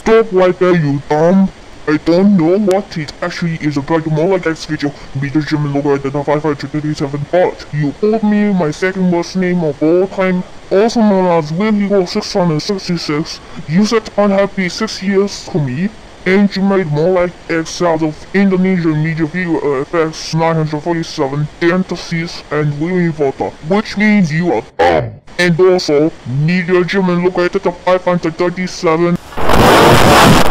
Stop right there, you dumb. I don't know what it actually is about, more like that schedule. Be the German logo at the 537 part. You called me my second worst name of all time, also known as Willy 666. You said unhappy 6 years to me, and you made more like X out of Indonesian media viewer effects 947 parentheses and Willy Volta, which means you are dumb. And also, need your German logo at the 537.